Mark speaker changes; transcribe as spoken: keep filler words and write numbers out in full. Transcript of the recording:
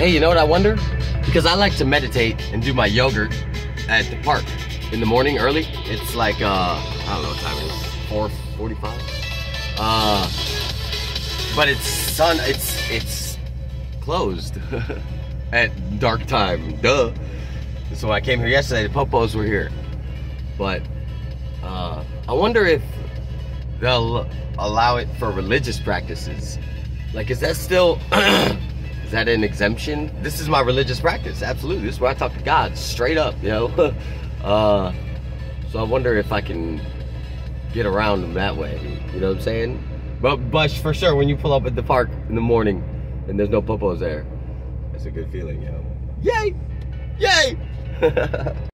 Speaker 1: Hey, you know what I wonder? Because I like to meditate and do my yogurt at the park in the morning early. It's like, uh, I don't know what time it is, four forty-five? Uh, but it's sun, it's, it's closed at dark time, duh. So I came here yesterday, the popos were here. But uh, I wonder if they'll allow it for religious practices. Like, is that still, is that an exemption? This is my religious practice, absolutely. This is where I talk to God, straight up, you know? uh, so I wonder if I can get around them that way, you know what I'm saying? But, but for sure, when you pull up at the park in the morning and there's no popos there, it's a good feeling, you know? Yay! Yay!